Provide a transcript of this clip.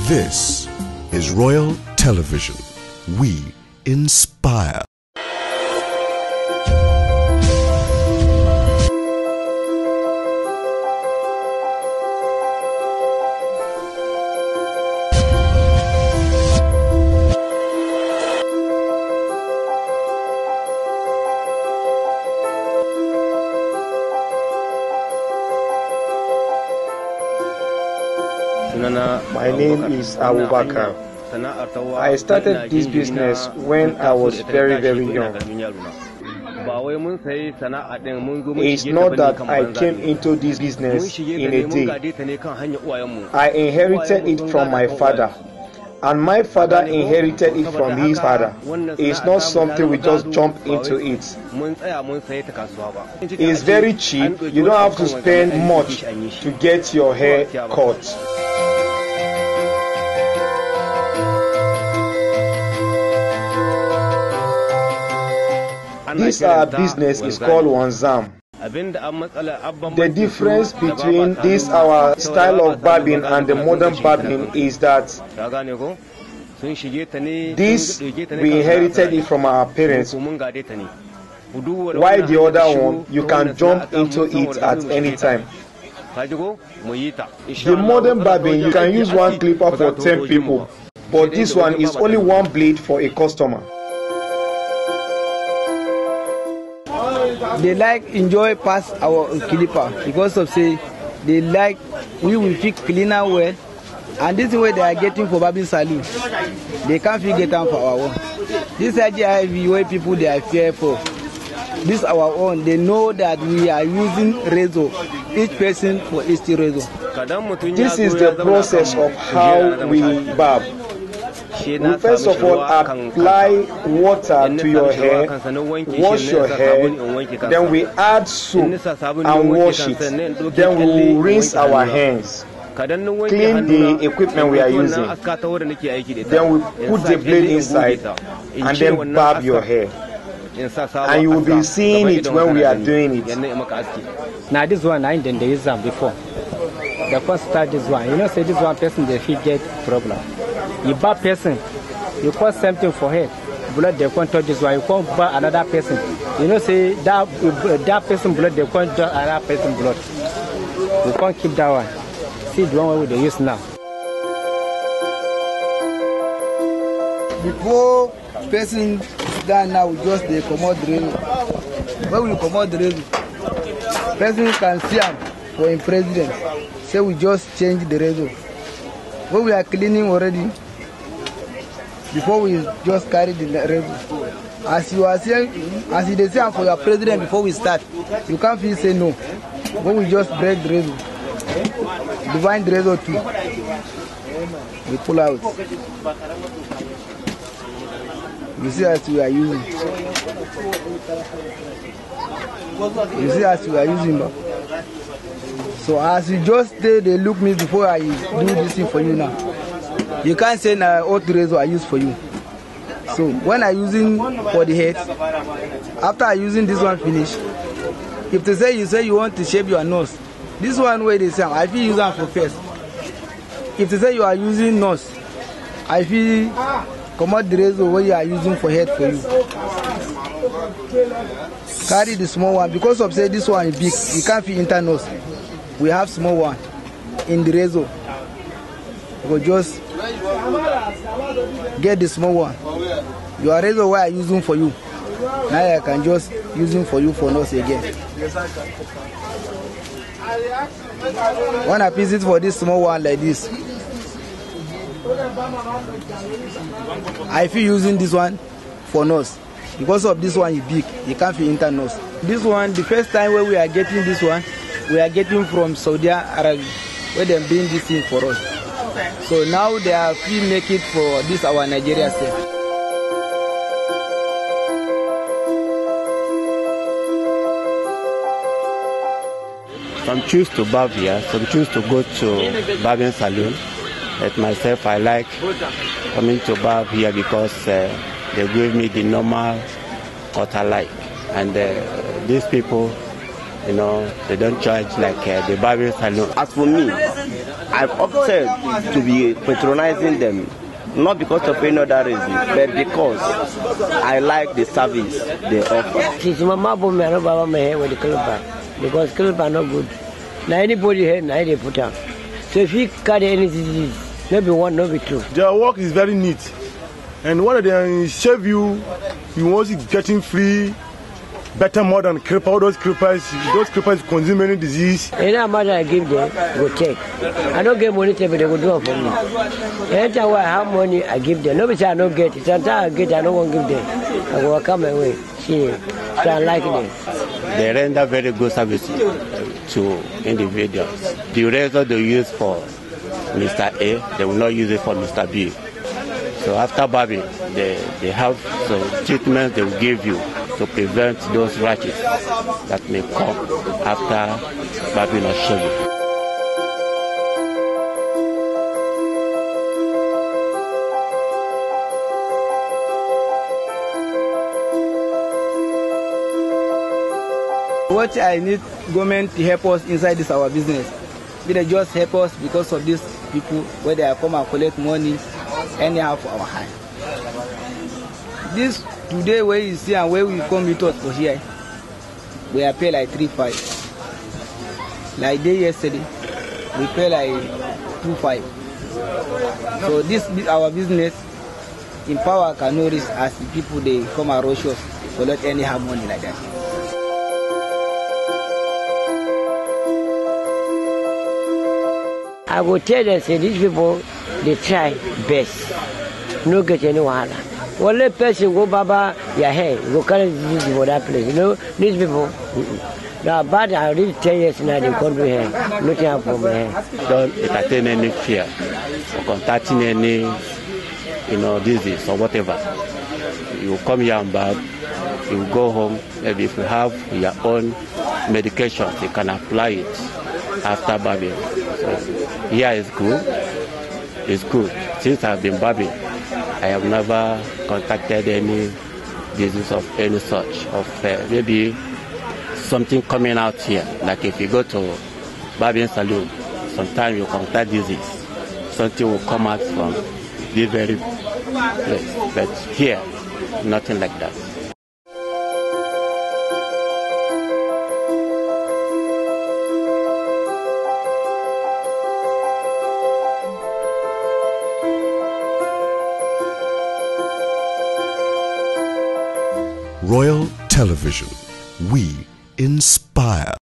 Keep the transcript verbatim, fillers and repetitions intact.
This is Royal Television. We inspire. My name is Abubakar. I started this business when I was very, very young. It's not that I came into this business in a day. I inherited it from my father, and my father inherited it from his father. It's not something we just jump into it. It's very cheap. You don't have to spend much to get your hair cut. This our business is called wanzam. The difference between this our style of barbing and the modern barbing is that this we inherited it from our parents, while the other one you can jump into it at any time. The modern barbing you can use one clipper for ten people, but this one is only one blade for a customer. They like enjoy past our clipper because of say they like we will fix cleaner well, and this is what they are getting for barbing saloon. They can't figure it out for our own. This I G I V where people they are fearful. This our own. They know that we are using razor, each person for each razor. This is the process of how we barb. We first of all apply water to your hair, wash your hair, then we add soap and wash it. Then we will rinse our hands, clean the equipment we are using. Then we put the blade inside and then barb your hair. And you will be seeing it when we are doing it. Now this one I didn't use them before. The first start this one, you know, say this one person they feel get problem. You buy person, you cause something for her. Blood they can't touch this one. You can't buy another person. You know, say that that person blood they can't touch another person blood. You can't keep that one. See the one they use now. Before person down now, we just they commode the razor. When we commode the razor, person can see him for him president. So we just change the razor. When we are cleaning already, before we just carry the razor. As you are saying, as you say for your president before we start, you can't feel say no. When we just break the razor, divide the razor too, we pull out. You see as we are using. You see as we are using. So as you just stay, they look me before I do this thing for you now. You can't say na old razor I use for you. So when I using for the head, after I using this one finish, if they say you say you want to shape your nose, this one way they say I feel use them for first. If they say you are using nose, I feel come out the razor where you are using for head for you. Carry the small one because of say this one is big, you can't fit enter nose. We have small one in the razor. We just get the small one. Your razor where I using for you. Now I can just using for you for nose again. When I piece it for this small one like this, I feel using this one for nose. Because of this one is big, you can't fit enter nose. This one, the first time where we are getting this one, we are getting from Saudi Arabia, where they bring this thing for us. So now they are free make it for this our Nigeria state. Some choose to barb here, some choose to go to barbing saloon. Like myself, I like coming to barb here because uh, they give me the normal cut I like. And uh, these people, You know, they don't charge like uh, the barbing salon. As for me, I've opted to be patronizing them, not because of any other reason, but because I like the service they offer. Since my mom put me on my hair with the clipper, because clipper are not good. Now anybody here, now they put out. So if you cut any disease, maybe one, maybe two. Their work is very neat, and one of them save you, you want it getting free. Better more than creeper. All those creepers, those creepers consume any disease. Any amount I give them, go take. I don't get money, but they will do it for me. Anytime I have money, I give them. Nobody say I don't get it. Sometimes I get, I don't want to give them. I will come away. See, so I like them. They render very good service to individuals. The razor they use for Mister A, they will not use it for Mister B. So after barbing, they, they have some treatments they will give you to prevent those rashes that may come after barbing or shaving. What I need government to help us inside this our business. They just help us because of these people where they come and collect money anyhow for our hand. This today where you see and where we come with us for here, we are pay like three five. Like day yesterday, we pay like two five. So this our business in power cannot risk as the people they come and rush us collect anyhow money like that. I will tell them, say these people, they try best. No get any wahala. Well, let person go baba your hair, go carry this for that place. You know, these people. Mm-mm. Now, but I already ten years now, they come to here. Nothing happen from here. Don't entertain any fear or contacting any, you know, disease or whatever. You come here and barb, you go home. Maybe if you have your own medication, you can apply it after barbing. So, here is good. It's good. Since I've been barbing, I have never contacted any disease of any such. Of uh, maybe something coming out here. Like if you go to barbing salon, sometimes you contact disease. Something will come out from this very place. But here, nothing like that. Royal Television. We inspire.